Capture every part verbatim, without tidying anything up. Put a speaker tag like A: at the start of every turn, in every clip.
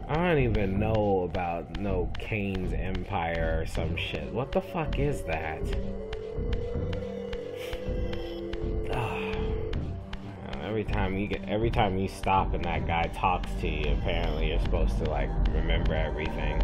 A: I don't even know about no Kain's Empire or some shit. What the fuck is that? Every time you get, every time you stop and that guy talks to you, apparently you're supposed to like remember everything.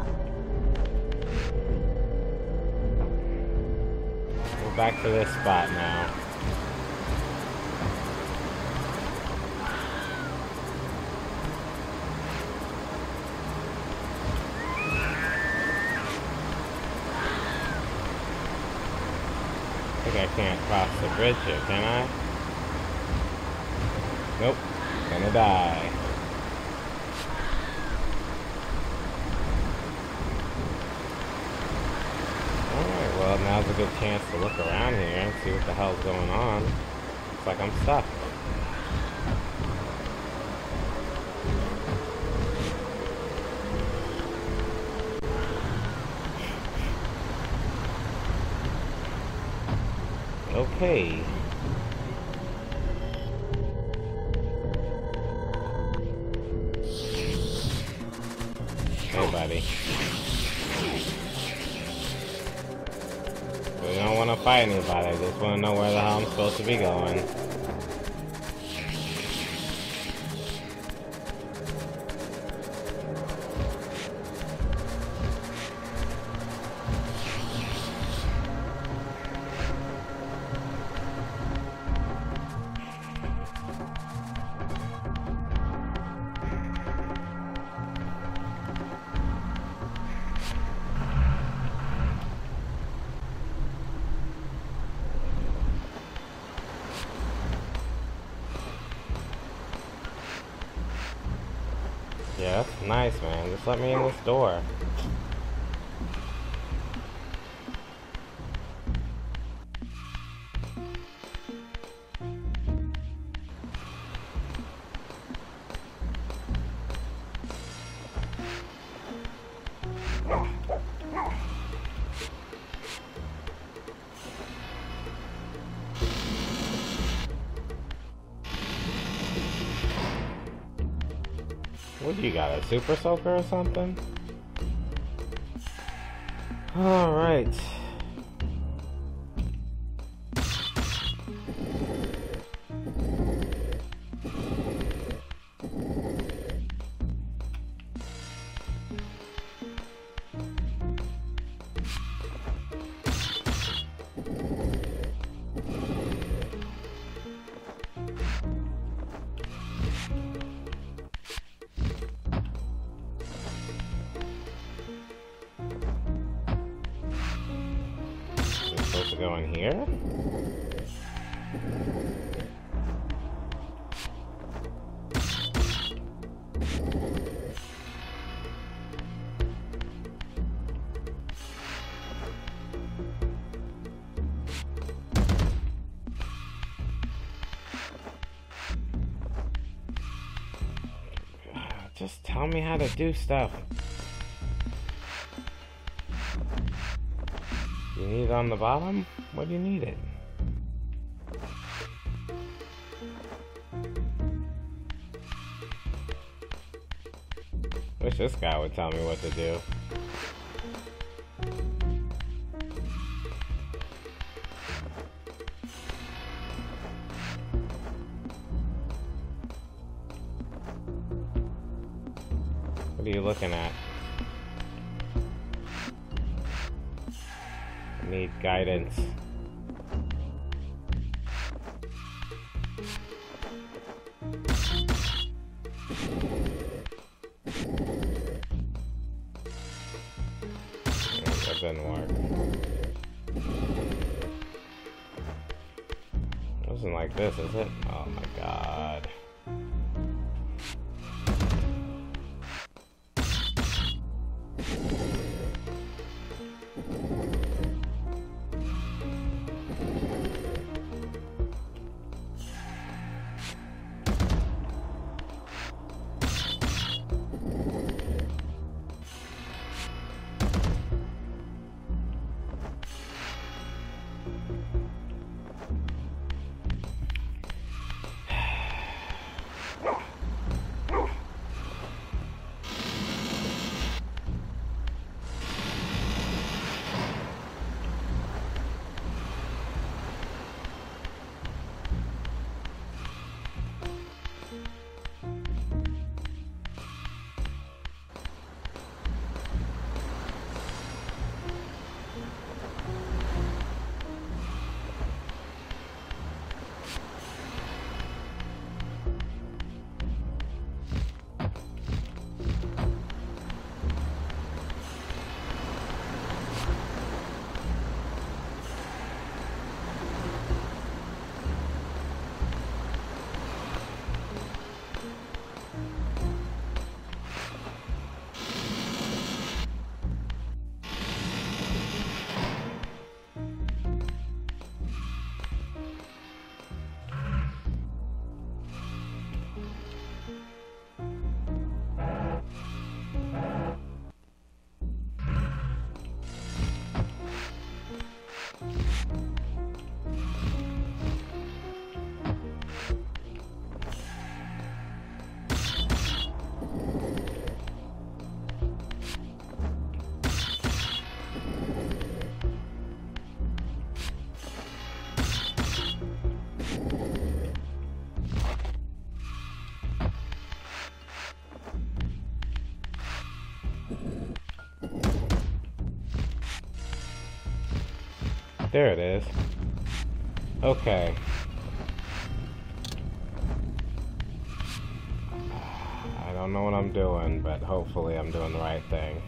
A: We're back to this spot now. I think I can't cross the bridge here, can I? Nope, gonna die. Alright, well now's a good chance to look around here and see what the hell's going on. Looks like I'm stuck. Okay. Hey, buddy. We don't want to fight anybody. I just want to know where the hell I'm supposed to be going. Yeah, that's nice, man. Just let me in this door. What do you got, a super soaker or something? Alright. Supposed to go in here? Just tell me how to do stuff. You need it on the bottom? What do you need it? Wish this guy would tell me what to do. What are you looking at? Need guidance. That didn't work. It wasn't like this, is it? Oh my god. There it is. Okay. I don't know what I'm doing, but hopefully I'm doing the right thing.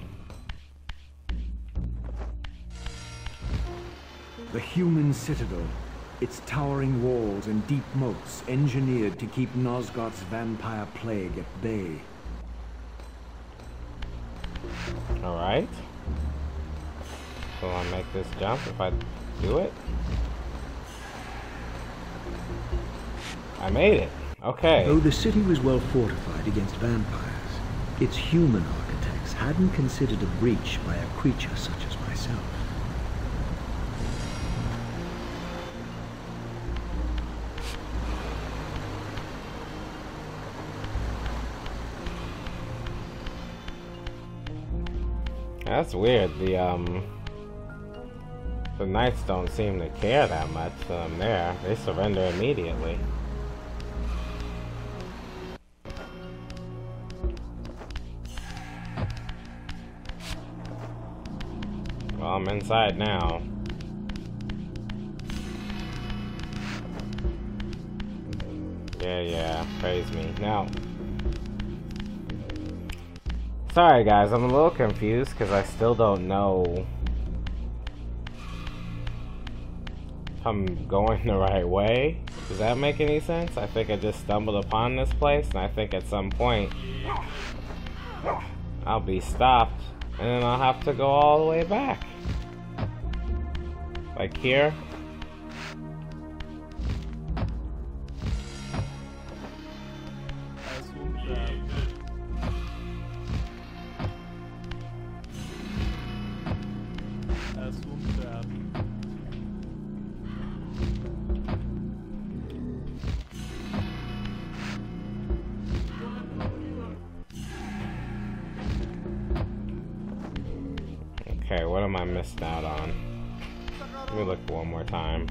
B: The human citadel, its towering walls and deep moats engineered to keep Nosgoth's vampire plague at bay.
A: Alright. Will I make this jump if I do it? I made it. Okay.
B: Though the city was well fortified against vampires, its human architects hadn't considered a breach by a creature such as myself.
A: That's weird. The um the knights don't seem to care that much when I'm there. They surrender immediately. Well, I'm inside now. Yeah, yeah, praise me. Now, sorry guys, I'm a little confused because I still don't know if I'm going the right way. Does that make any sense? I think I just stumbled upon this place, and I think at some point I'll be stopped, and then I'll have to go all the way back. Like here. Okay, what am I missing out on? Let me look one more time.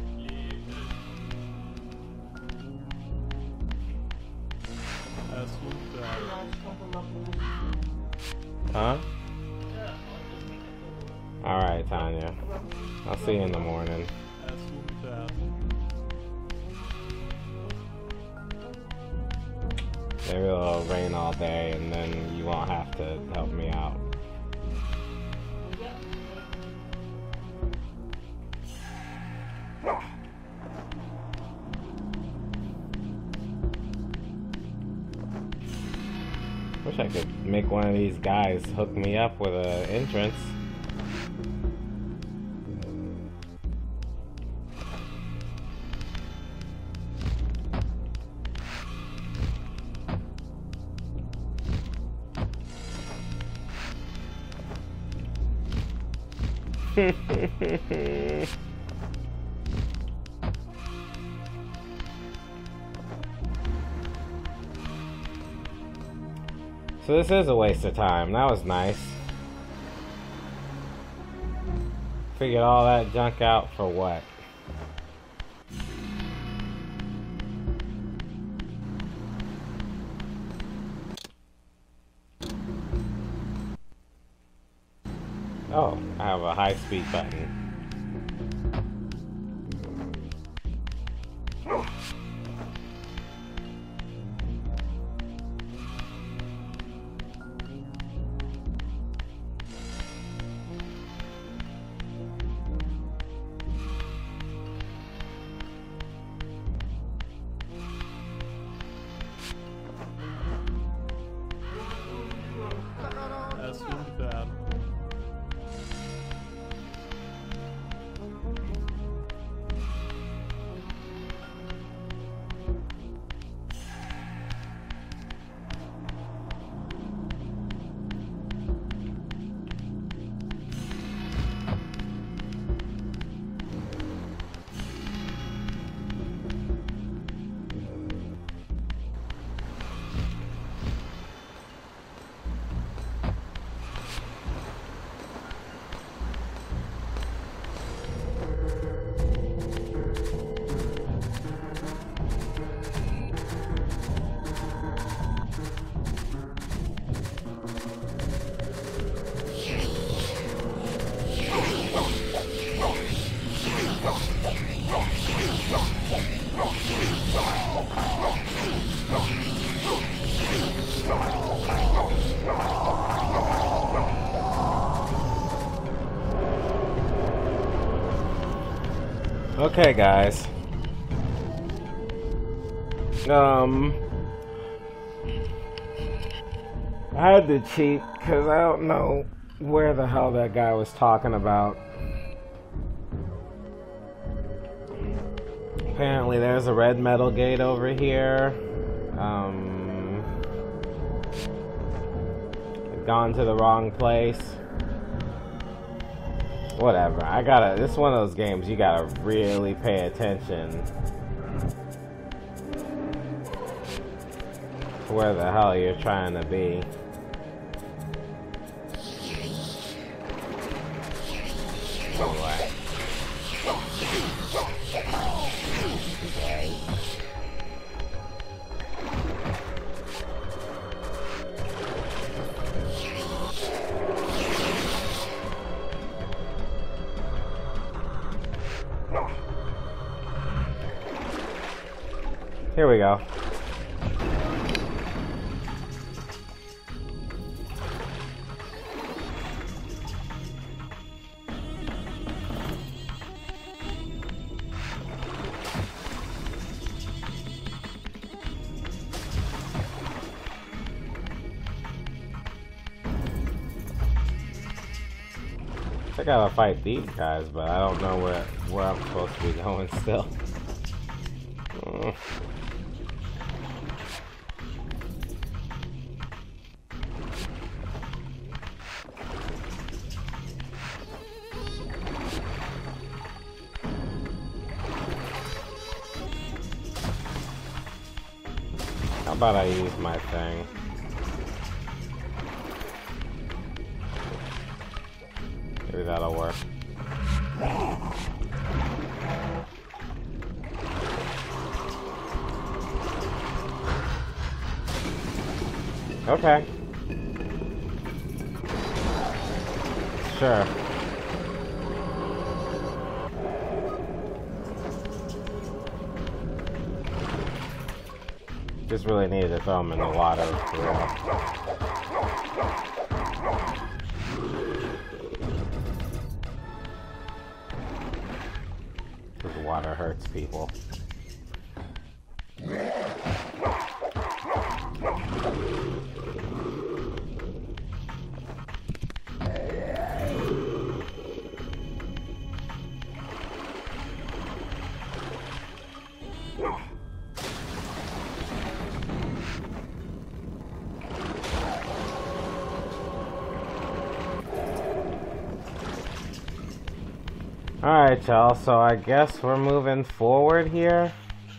A: Huh? Alright, Tanya. I'll see you in the morning. Maybe it'll rain all day and then you won't have to help me out. Wish I could make one of these guys hook me up with an entrance. So this is a waste of time. That was nice. Figured all that junk out for what? Oh, I have a high-speed button. Okay, guys. Um, I had to cheat because I don't know where the hell that guy was talking about. Apparently, there's a red metal gate over here. Um, gone to the wrong place. Whatever. I gotta. This is one of those games you gotta really pay attention to where the hell you're trying to be. Anyway. Okay. Here we go. I gotta fight these guys, but I don't know where where I'm supposed to be going still. Mm. How about I use my thing? Maybe that'll work. Okay. Sure. Just really needed to throw him in the water. Because the water hurts people. Alright, y'all, so I guess we're moving forward here.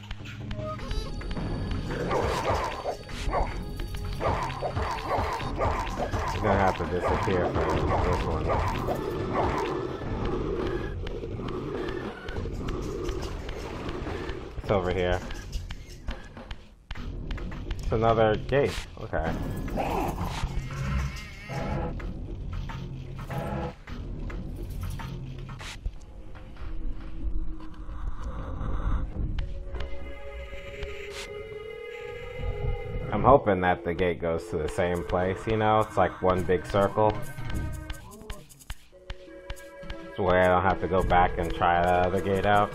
A: You're gonna have to disappear for this one. It's over here. It's another gate. Okay. I'm hoping that the gate goes to the same place, you know? It's like one big circle. So way I don't have to go back and try the other gate out.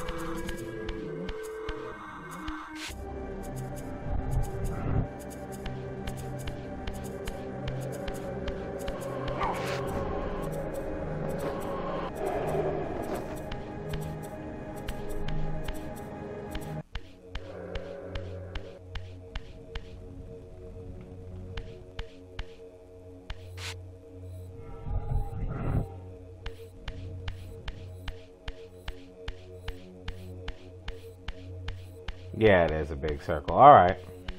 A: Yeah, it is a big circle. Alright.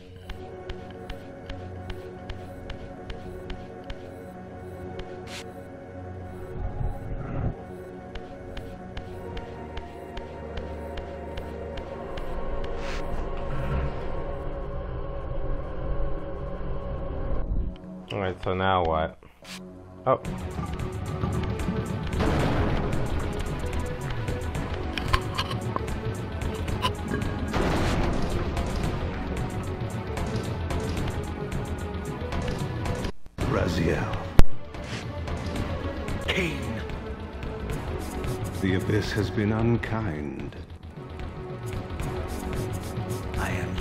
A: Alright, so now what? Oh.
B: Raziel.
C: Kain.
B: The Abyss has been unkind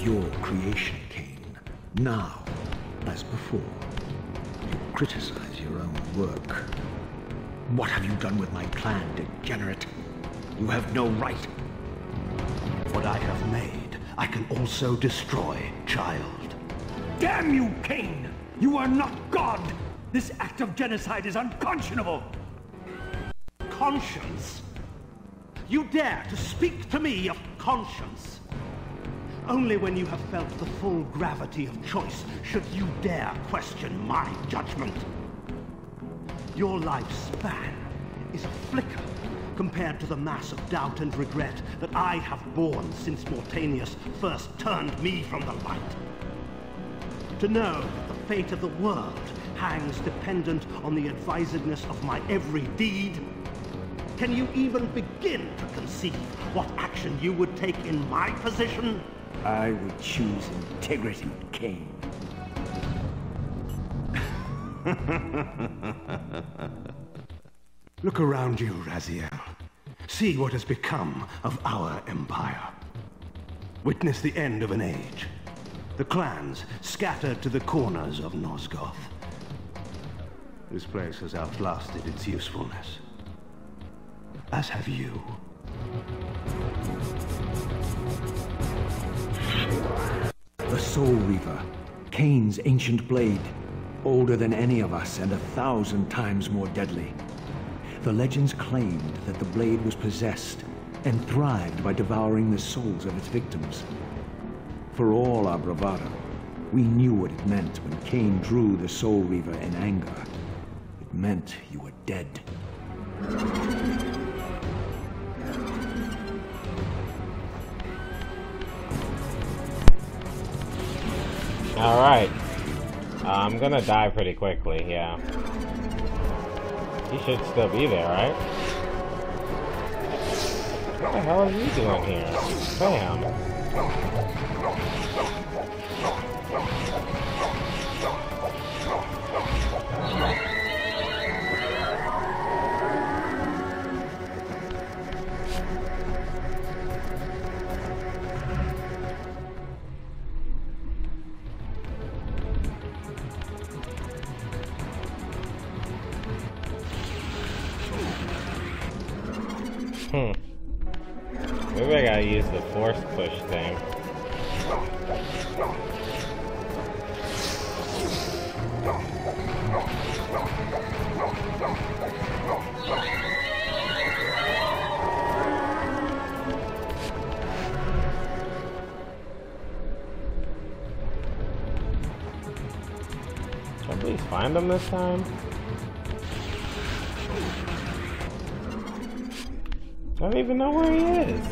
B: your creation, Kain. Now, as before, you criticize your own work. What have you done with my clan, degenerate? You have no right.
C: What I have made, I can also destroy, child.
B: Damn you, Kain! You are not God! This act of genocide is unconscionable!
C: Conscience? You dare to speak to me of conscience? Only when you have felt the full gravity of choice should you dare question my judgment. Your lifespan is a flicker compared to the mass of doubt and regret that I have borne since Mortanius first turned me from the light. To know that the fate of the world hangs dependent on the advisedness of my every deed? Can you even begin to conceive what action you would take in my position?
B: I would choose integrity, Kain.
C: Look around you, Raziel. See what has become of our empire. Witness the end of an age. The clans scattered to the corners of Nosgoth. This place has outlasted its usefulness. As have you.
B: The Soul Reaver, Kain's ancient blade, older than any of us and a thousand times more deadly. The legends claimed that the blade was possessed and thrived by devouring the souls of its victims. For all our bravado, we knew what it meant when Kain drew the Soul Reaver in anger. It meant you were dead.
A: Alright. Uh, I'm gonna die pretty quickly, yeah. He should still be there, right? What the hell are you doing here? Bam! Hmm. Maybe I gotta use the force push thing. Can I please find him this time? I don't even know where he is.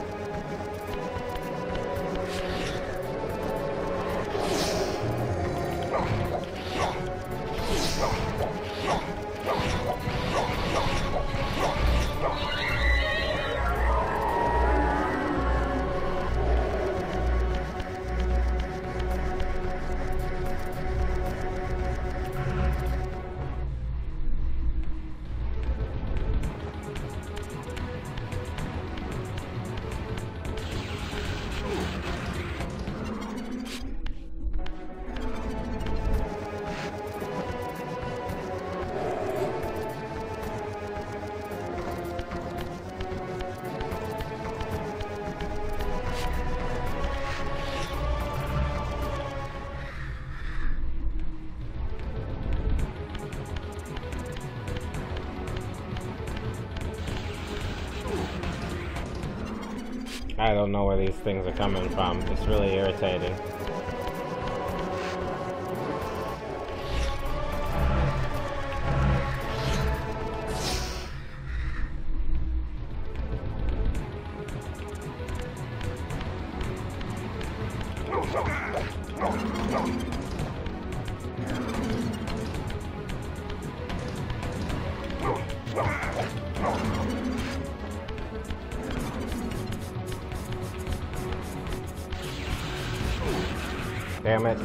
A: I don't know where these things are coming from. It's really irritating. Damn it.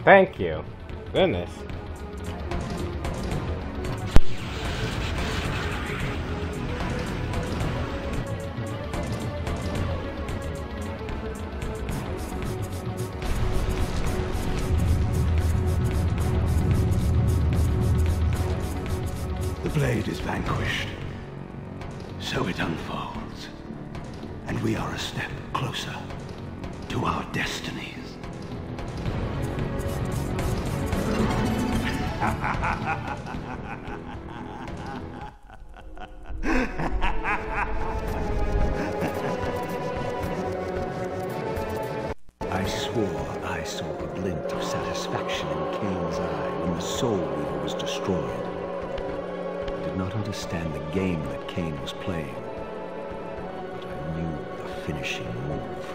A: Thank you. Goodness.
C: The blade is vanquished. So it unfolds. And we are a step closer to our destinies.
B: I swore I saw a glint of satisfaction in Kain's eye when the Soul Reaver was destroyed. I did not understand the game that Kain was playing, but I knew the finishing move.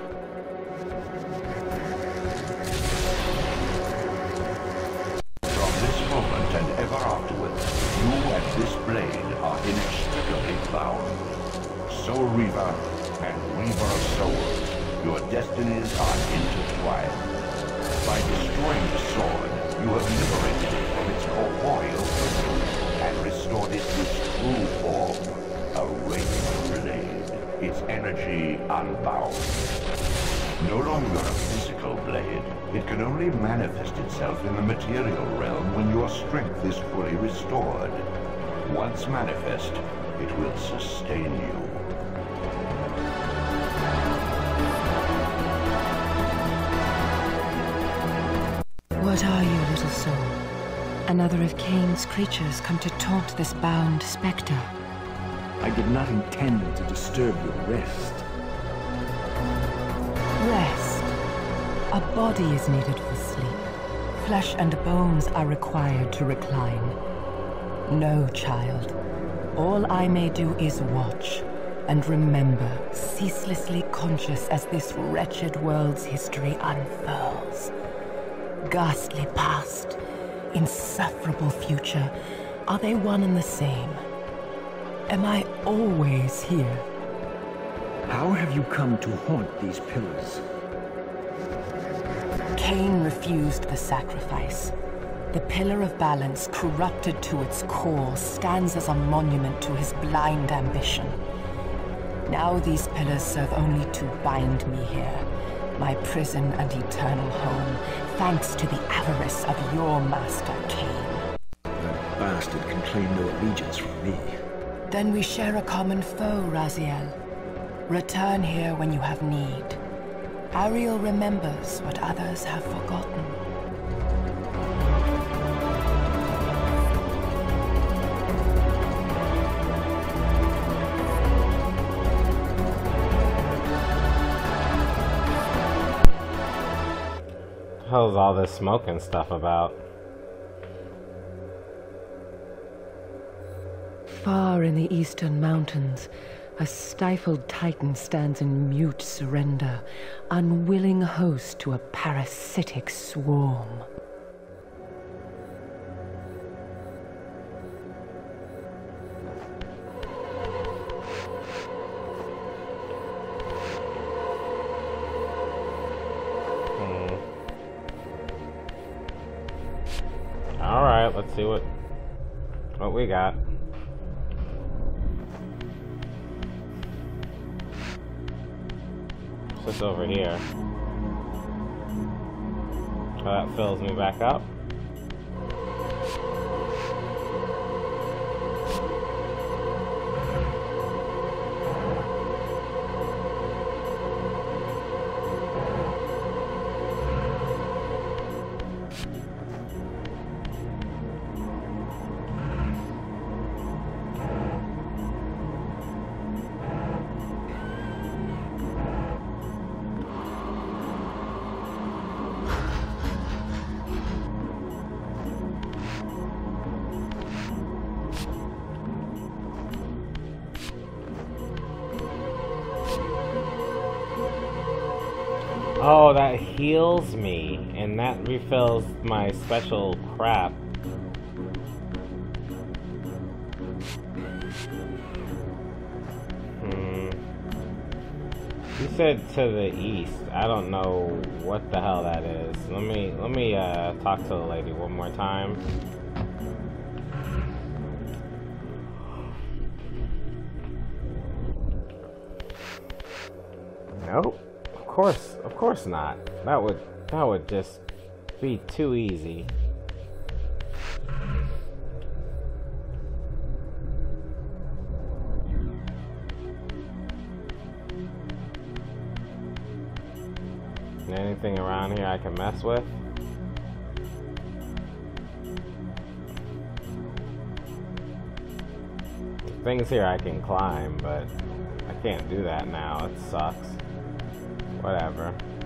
D: From this moment and ever afterwards, you and this blade are inextricably bound. Soul Reaver and Reaver of Souls, your destinies are intertwined. By destroying the sword, you have liberated it from its corporeal prison and restored it to its true form, a Raziel blade, its energy unbound. No longer a physical blade, it can only manifest itself in the material realm when your strength is fully restored. Once manifest, it will sustain you.
E: What are you, little soul? Another of Kain's creatures come to taunt this bound spectre.
B: I did not intend to disturb your rest.
E: Rest. A body is needed for sleep. Flesh and bones are required to recline. No, child. All I may do is watch and remember, ceaselessly conscious as this wretched world's history unfurls. Ghastly past, insufferable future, are they one and the same? Am I always here?
B: How have you come to haunt these pillars?
E: Kain refused the sacrifice. The pillar of balance, corrupted to its core, stands as a monument to his blind ambition. Now these pillars serve only to bind me here, my prison and eternal home, thanks to the avarice of your master, Kain.
B: That bastard can claim no allegiance from me.
E: Then we share a common foe, Raziel. Return here when you have need. Ariel remembers what others have forgotten.
A: What the hell is all this smoke and stuff about?
E: Far in the eastern mountains, a stifled titan stands in mute surrender, unwilling host to a parasitic swarm.
A: Hmm. Alright, let's see what what we got. What's over here? Oh, that fills me back up. Oh, that heals me, and that refills my special crap. Hmm. You said to the east. I don't know what the hell that is. Let me let me uh, talk to the lady one more time. Nope. Of course, of course not. That would that would just be too easy. Anything around here I can mess with? Things here I can climb, but I can't do that now. It sucks. Whatever.